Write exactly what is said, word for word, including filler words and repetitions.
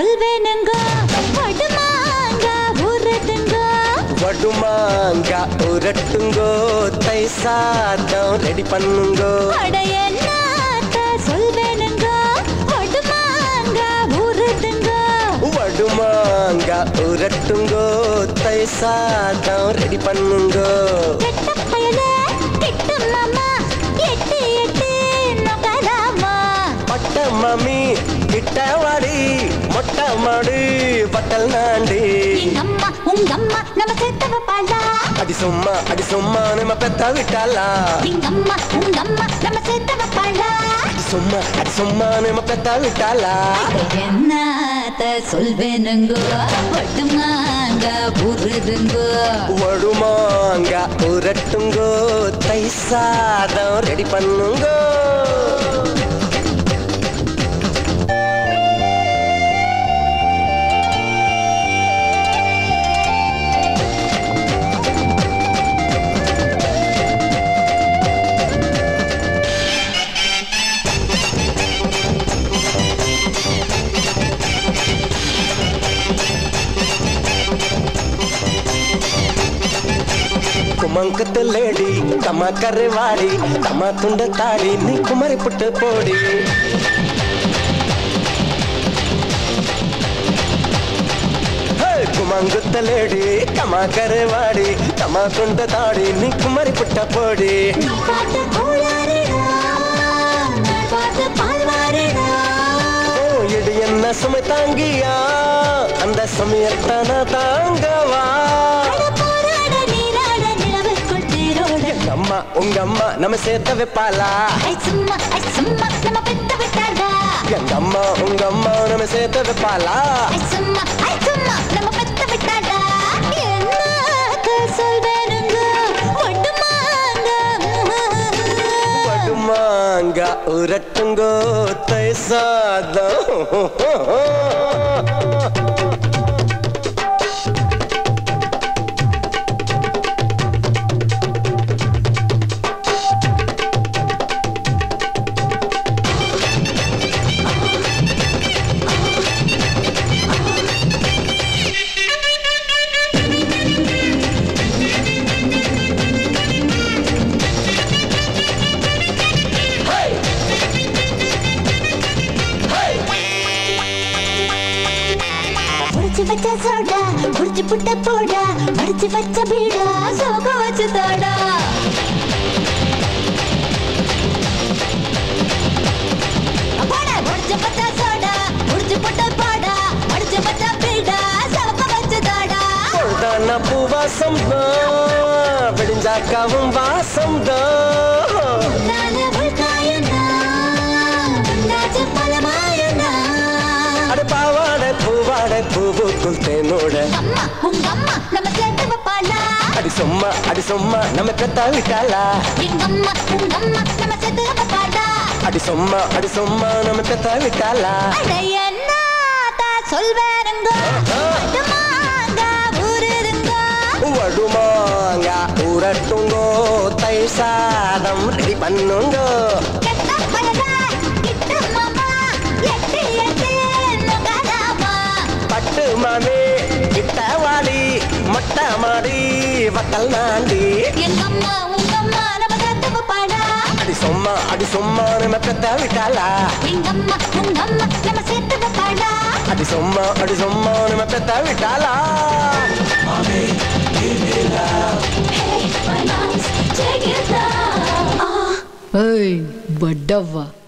சொல்வேனுங்க வடுமாங்க ஊரட்டுங்க வடுமாங்க ஊரட்டுங்கோ தை சாதம் ரெடி பண்ணுங்கோ அட என்னத்த சொல்வேனுங்க வடுமாங்க ஊரட்டுங்க வடுமாங்க ஊரட்டுங்கோ தை சாதம் ரெடி பண்ணுங்கோ கெட்ட பயலே கிட்ட மாமா எட்டி எட்டி நகராமா பட்ட மம்மி கிட்ட வாடி மொட்டை மாடி பட்டல் நாண்டி எங்கம்மா உங்கம்மா நம்ம சேர்த்தவ பாலா அடி சும்மா அடி சும்மா நம்ம பெத்த விட்டாளா எங்கம்மா உங்கம்மா நம்ம சேர்த்தவ பாலா அடி சும்மா அடி சும்மா நம்ம பெத்த விட்டாளா என்னத்த சொல்வேனுங்கோ வடுமாங்க ஊருதுங்கோ வடுமாங்க ஊரட்டுங்கோ தை சாதம் ரெடி பண்ணுங்கோ குமங்கத்து லேடி கம்மா கருவாடி கம்மா துண்ட தாடி நீ குமரி புட்டு போடி குமங்குத்த லேடி கம்மா கருவாடி கம்மா துண்ட தாடி நீ குமரி புட்ட போடி இடி என்ன சுமை தாங்கியா அந்த சுமையத்தான தாங்கவா அம்மா உங்க அம்மா நம்ம சேர்த்த வைப்பாளா எங்க அம்மா உங்க அம்மா நம்ம சேர்த்த வைப்பாளா வடுமாங்க உரட்டுங்கோ தை சாதம் வச்ச சோடா குடிச்சு புட்ட போடா மடிச்சு வச்ச பீடா சோக வச்சு தோடா போடா குடிச்சு பச்ச சோடா குடிச்சு புட்ட போடா மடிச்சு வச்ச பீடா சோக வச்சு தோடா பொழுதான பூவாசம் தான் விடிஞ்சாக்காவும் வாசம் தான் நானே உள்காயனா நாச்ச பலமாயனா அட பாவாட பூவாட பூவுக்குள் தேனோட அம்மா உங்க அம்மா நம்ம சேர்த்து வைப்பாளா அடி சும்மா அடி சும்மா நம்ம பெத்த விட்டாளா எங்க அம்மா உங்க அம்மா நம்ம சேர்த்து வைப்பாளா அடி சும்மா அடி சும்மா நம்ம பெத்த விட்டாளா அட என்னத்த சொல்வேனுங்க வடுமாங்க ஊருதுங்க வடுமாங்க ஊரட்டுங்கோ தை சாதம் ரெடி பண்ணுங்க கெட்ட பயலே கிட்ட மாமா எட்டி எட்டி நகராமா பட்டு மாமி கிட்ட வாடி மொட்டை மாடி வத்தல் நாண்டி எங்க அம்மா உங்க அம்மா நம்ம சேர்த்து வைப்பாளா அடி சும்மா அடி சும்மா நம்ம பெத்த விட்டாளா எங்க அம்மா உங்க அம்மா நம்ம சேர்த்து வைப்பாளா அடி சும்மா அடி சும்மா நம்ம பெத்த விட்டாளா Hey, my mom's take it down. Hey, Badava.